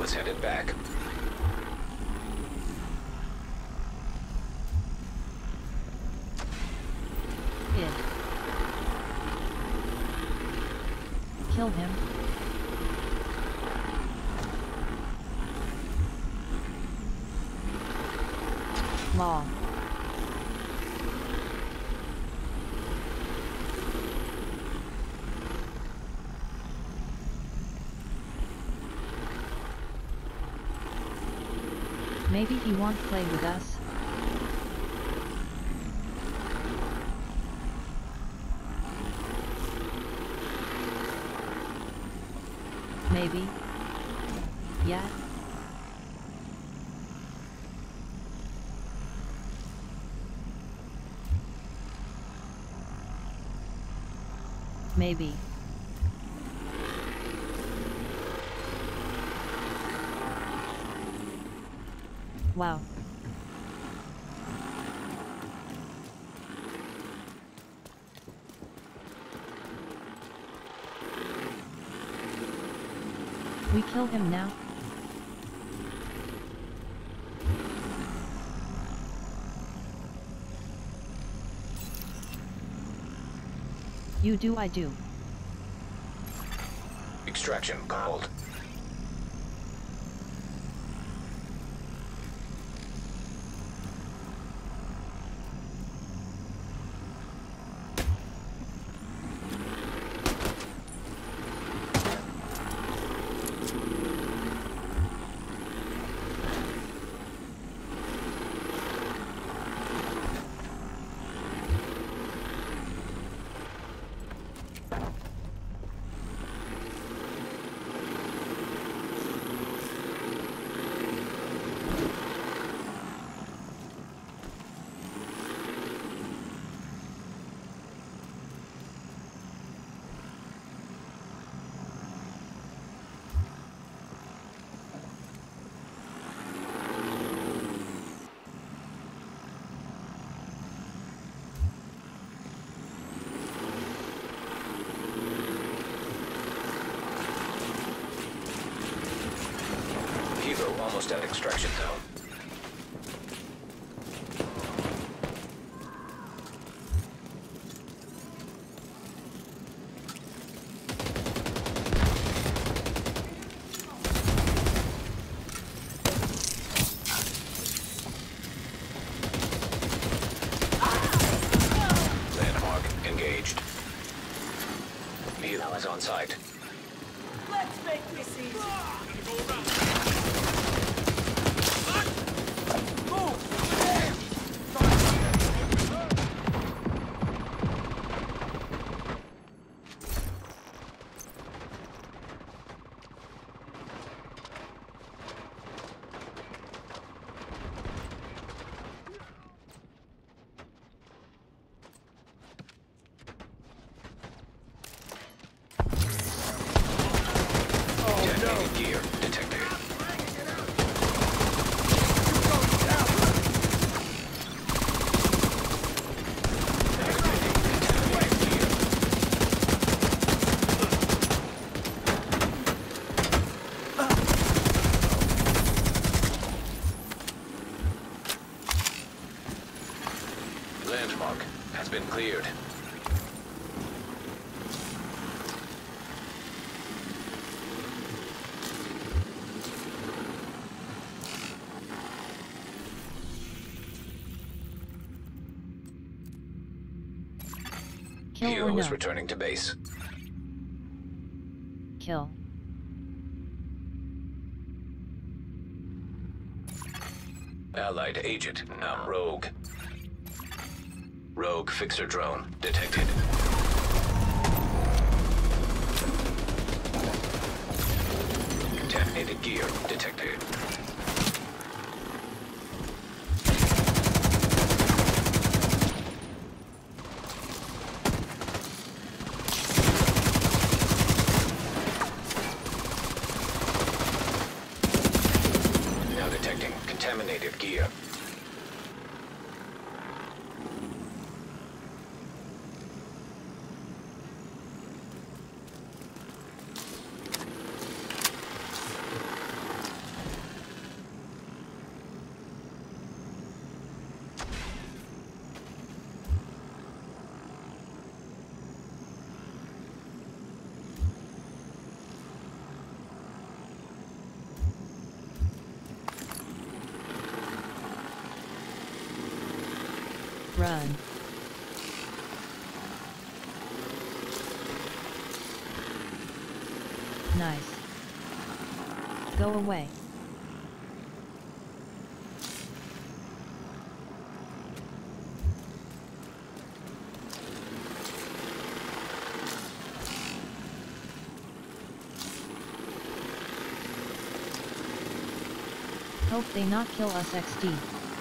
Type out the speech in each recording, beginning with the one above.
Hilo is headed back. Id. Kill him. Law. Maybe he won't play with us. Maybe. Yeah. Maybe. Wow. We kill him now? You do, I do. Extraction called. Almost at extraction zone. Landmark engaged. Hilo is on site. Let's make this easy. Detonated gear detected. Landmark has been cleared. Kill or Hilo no? is returning to base. Kill. Allied agent now rogue. Rogue fixer drone detected. Contaminated gear detected. Now detecting contaminated gear. Run. Nice. Go away. Hope they not kill us XD.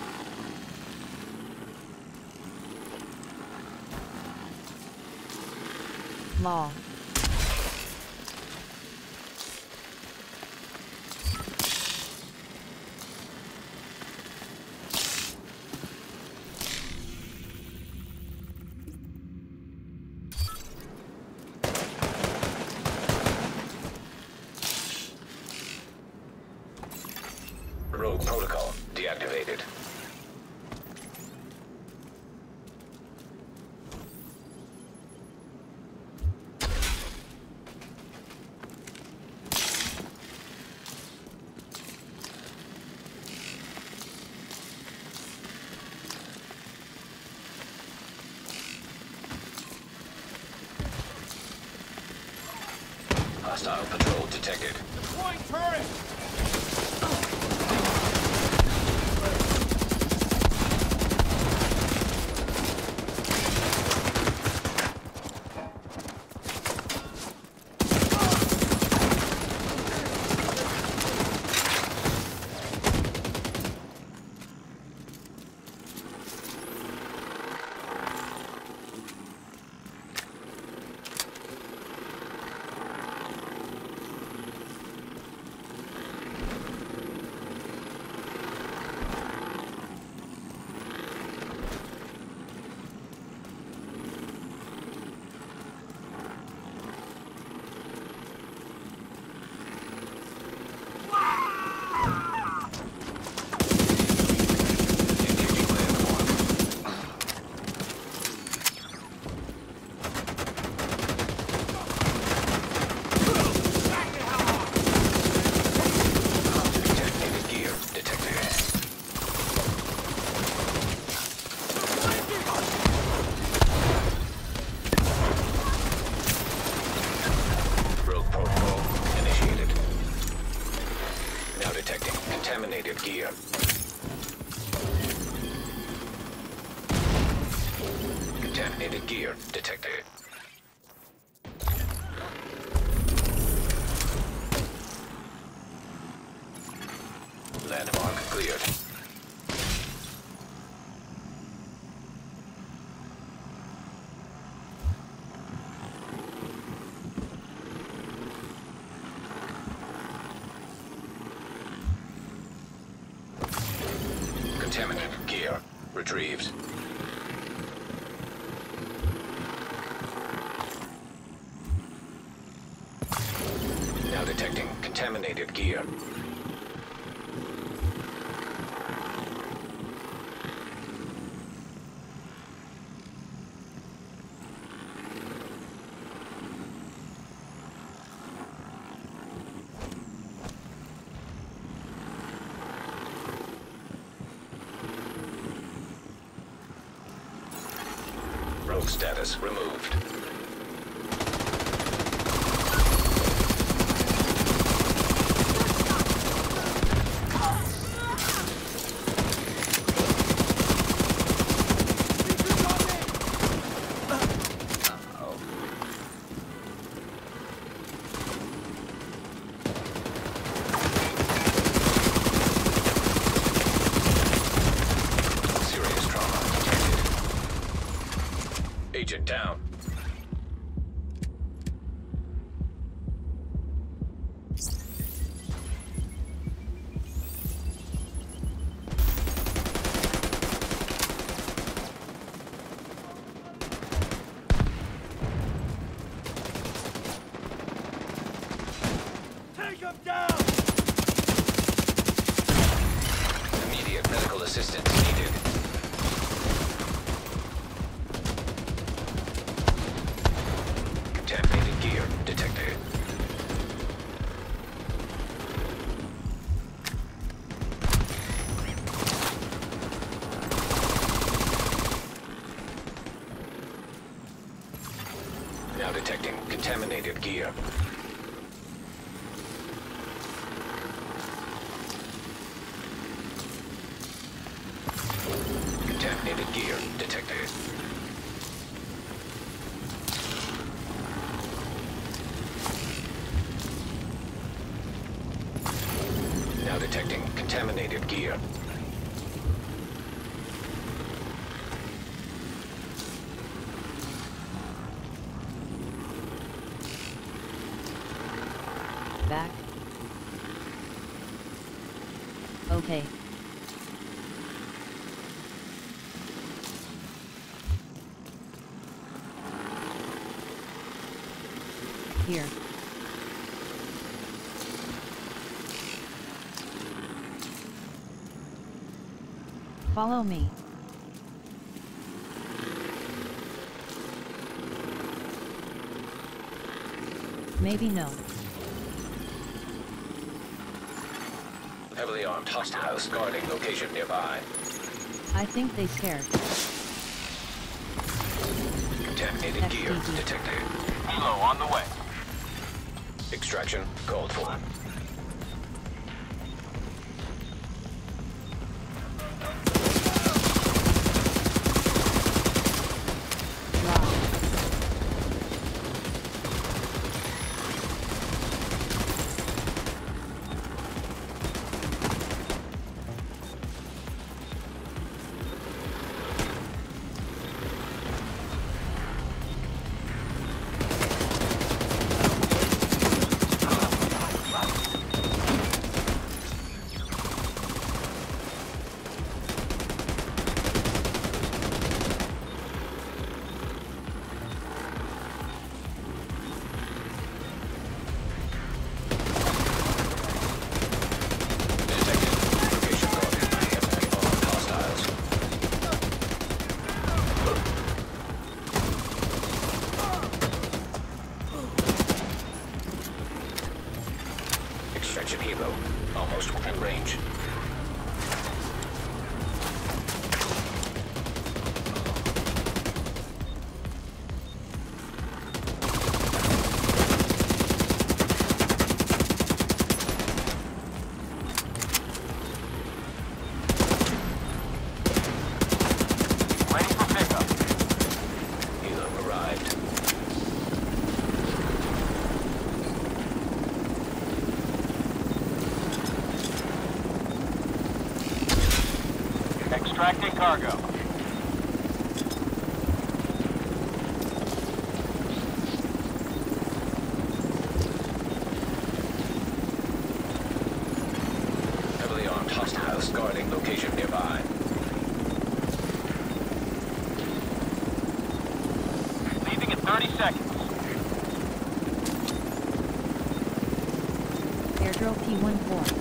Law. Rogue protocol deactivated. Hostile patrol detected. Deploying turret! Contaminated gear. Contaminated gear detected. Landmark cleared. Contaminated gear retrieved. Now detecting contaminated gear. Rogue status removed. Serious trauma detected. Agent down. Take him down! Immediate medical assistance needed. Contaminated gear detected. Now detecting contaminated gear. Back. Okay. Here. Follow me. Maybe no. Heavily armed hostiles guarding location nearby. I think they scared. Contaminated gear SCD. detected. Helo on the way. Extraction called for. Drop. Detected. Location guarded by heavily armed hostiles. Extraction helo almost within range. Ready for pickup. Helo arrived. Extracting cargo. Heavily armed hostiles guarding location nearby. Leaving in 30 seconds. Airdrop P14.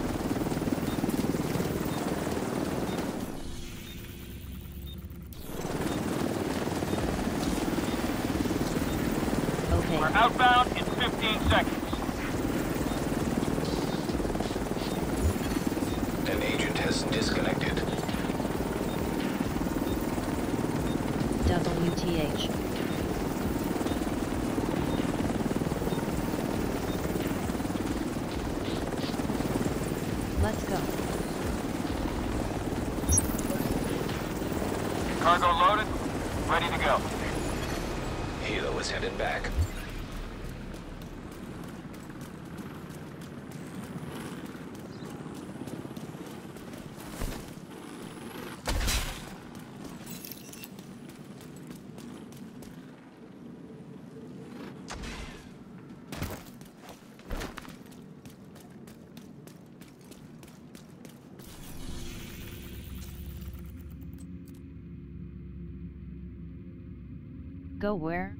Okay. We're outbound in 15 seconds. An agent has disconnected. WTH. Let's go. Cargo loaded. Ready to go. Helo is headed back. Go where?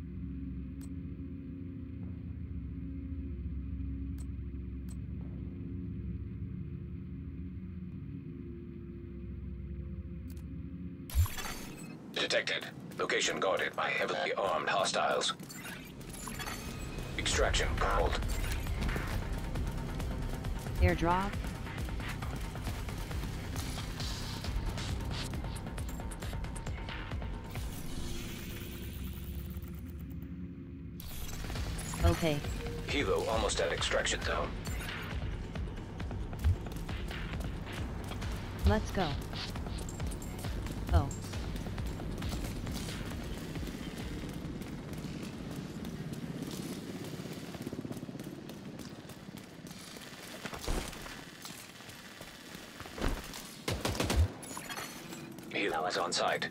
Detected. Location guarded by heavily armed hostiles. Extraction called. Airdrop? Okay. Helo almost at extraction zone. Let's go. Oh. Allies on site.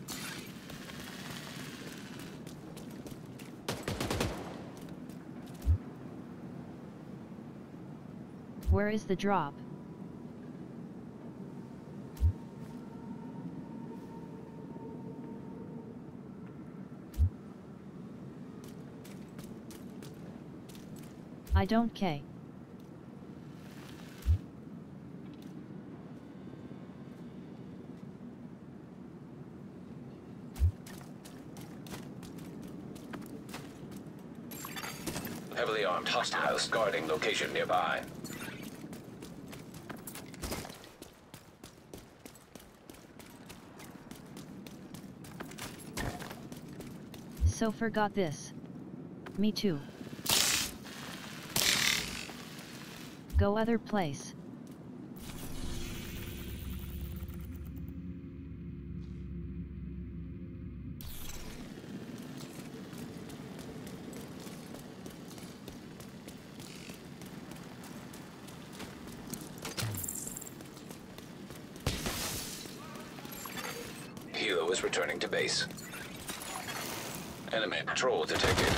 Where is the drop? I don't care. Heavily armed hostiles guarding location nearby. So forgot this. Me too. Go other place. Hilo is returning to base. Enemy patrol detected.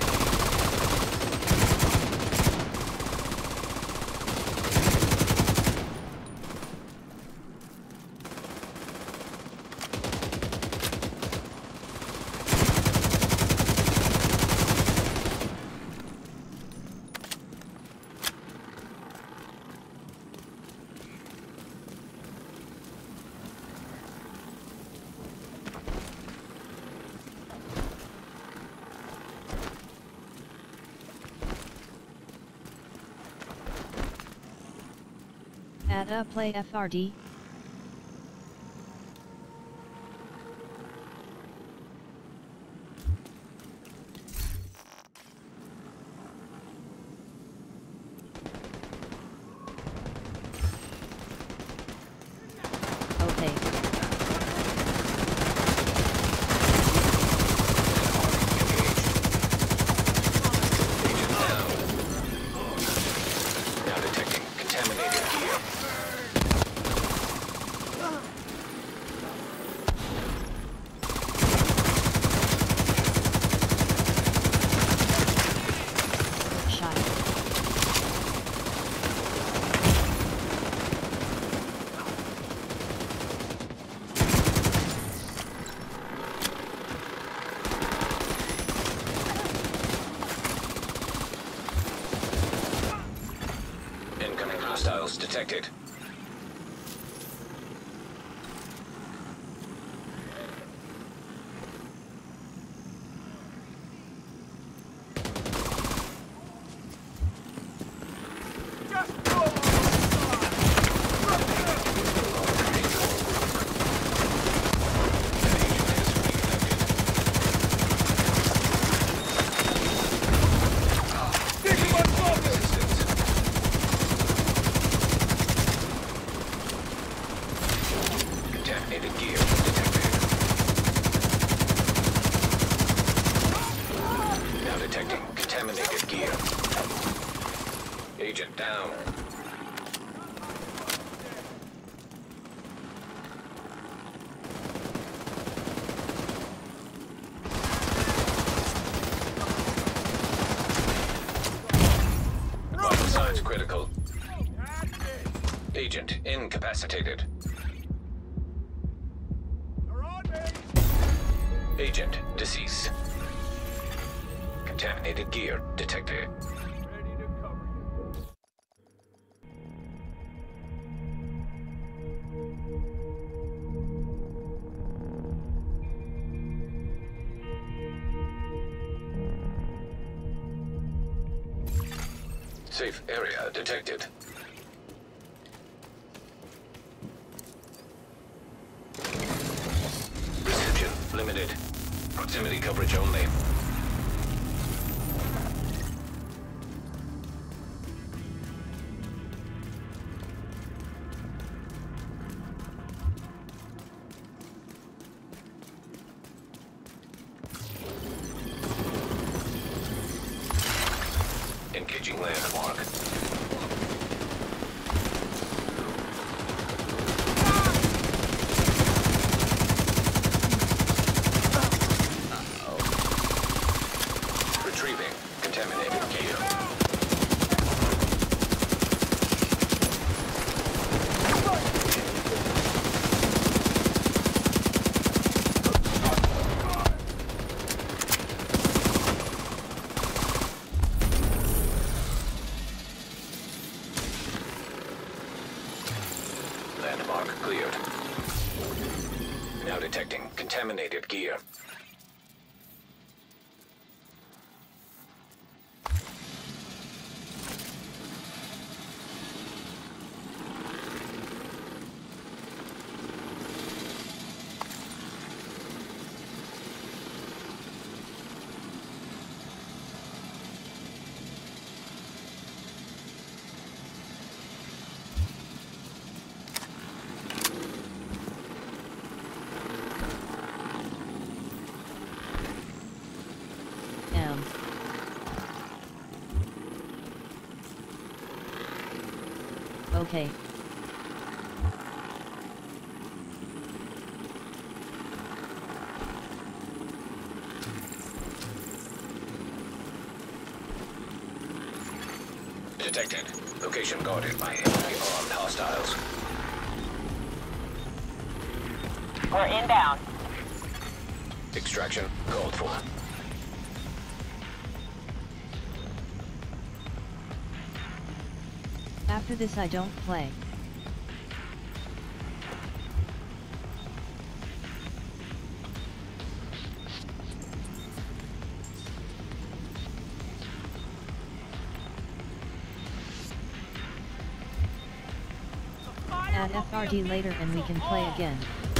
Add play FRD. Okay. Now detecting contaminated gear. Shot. Incoming hostiles detected. Contaminated gear detected. Now detecting contaminated gear. Agent down. Vital signs critical. Agent incapacitated. Agent deceased. Contaminated gear detected. Safe area detected. Reception limited. Proximity coverage only. Engaging landmark. cleared. Now detecting contaminated gear. Okay. Detected. Location guarded by heavily armed hostiles. We're inbound. Extraction called for. After this I don't play. Add FRD later and we can play again.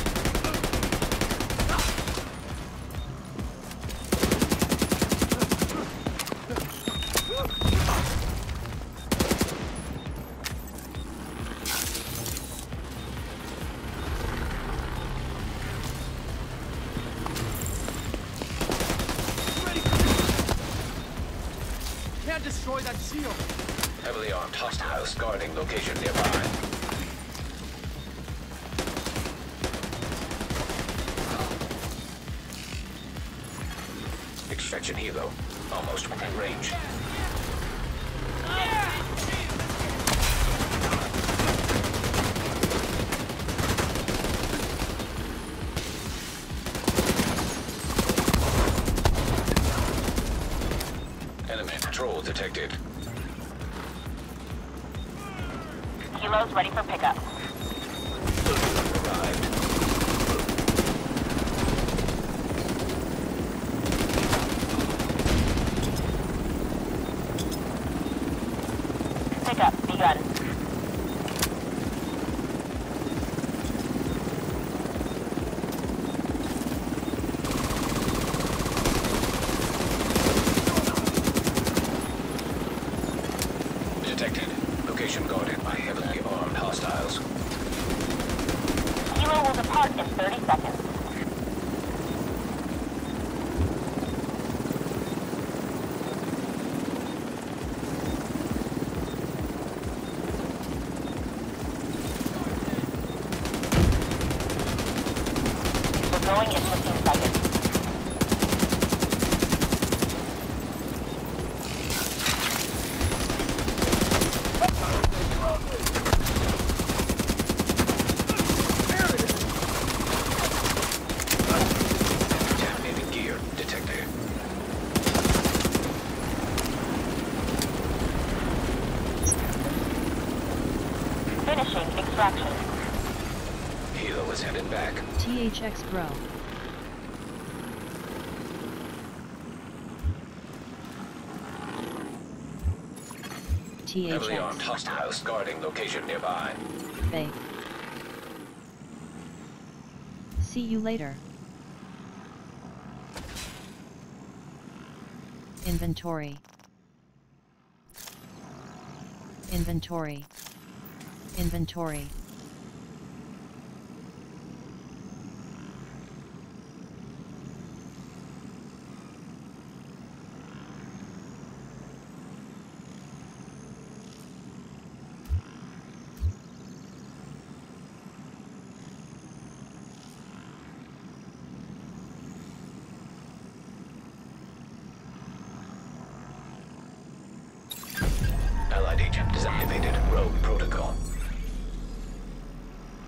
Can't destroy that shield. Heavily armed hostiles guarding location nearby. Extraction helo, almost within range. Enemy patrol detected. Helo's ready for pickup. Arrived. Pickup begun. Detected. Location guarded by heavily armed hostiles. Helo will depart in 30 seconds. We're going in 15 seconds. Contaminated gear detected. Finishing extraction. Helo is headed back. THX bro. Heavily armed THX. hostiles guarding location nearby. Bay. See you later. Inventory. Inventory. Inventory. Allied agent desactivated rogue protocol.